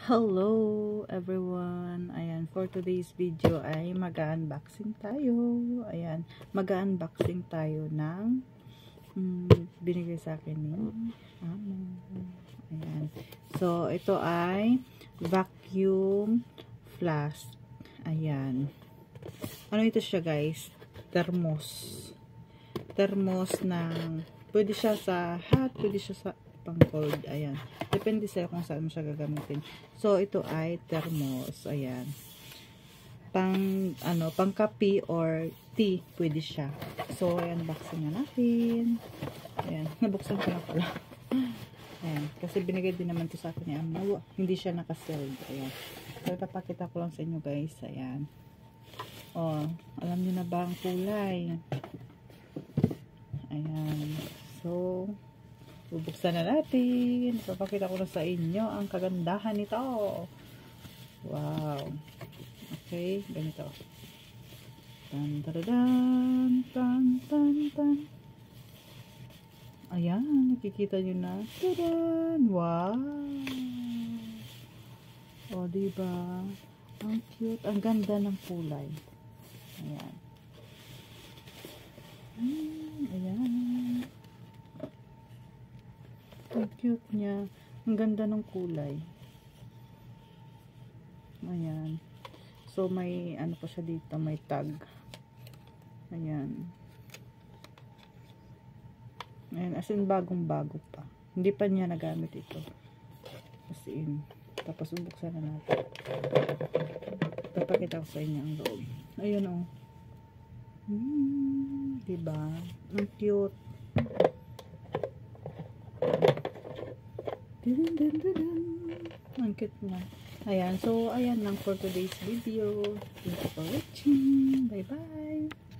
Hello everyone. Ayan, for today's video ay mag-unboxing tayo. Ayan, mag-unboxing tayo ng binigay sa akin ni Amo. Ayan. So, ito ay vacuum flask. Ayan. Ano ito siya, guys? Thermos. Thermos ng pwede siya sa hot, pwede siya sa pang cold. Ayan. Depende sa'yo kung saan mo siya gagamitin. So, ito ay thermos. Ayan. Pang kape or tea, pwede siya. So, ayan, unboxing na natin. Ayan. Nabuksan ko na pala. Ayan. Kasi binigay din naman to sa akin ni Amo. Hindi siya nakasealed. Ayan. So, ipapakita ko lang sa inyo, guys. Ayan. Oh, alam niyo na ba ang kulay? Ayan. So, bubuksan na natin. Papakita ko na sa inyo ang kagandahan nito. Wow. Okay, ganito. Tan tan tan tan tan. Ayan, nakikita nyo na. Tadan! Wow. O, diba? Ang cute. Ang ganda ng kulay. Ayan. Ayan. Ang cute niya. Ang ganda ng kulay. Ayan. So, may ano pa siya dito. May tag. Ayan. Ayan. As in, bagong-bago pa. Hindi pa niya nagamit ito. As in. Tapos, bubuksan na natin. Papakita ko sa inyo ang loob. Ayan o. Diba? Ang cute. Ang cute niya. Ayan. So, ayan lang for today's video. Thank you for watching. Bye-bye.